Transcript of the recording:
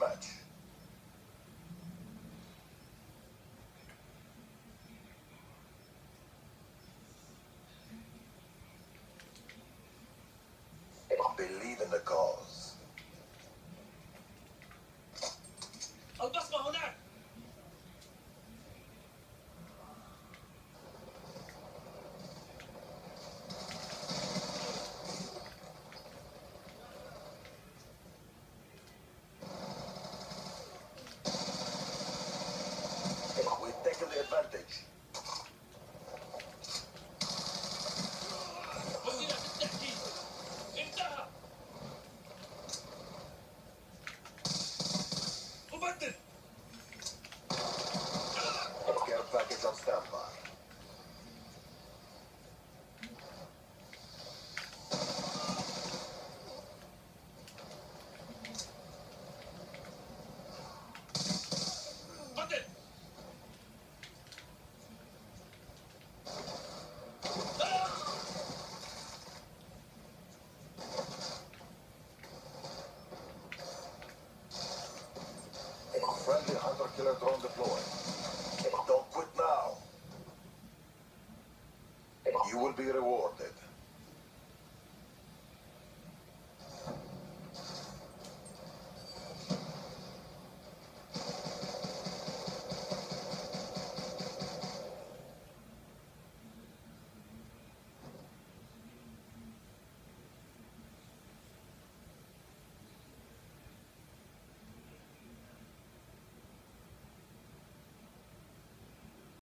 deathmatch. Believe in the cause. البصمة هناك. We've taken the advantage. وسيلة التهديد انتهى. مبدل. Care package on standby. قتل. Friendly hunter-killer drone deployed. Don't quit now. You will be rewarded.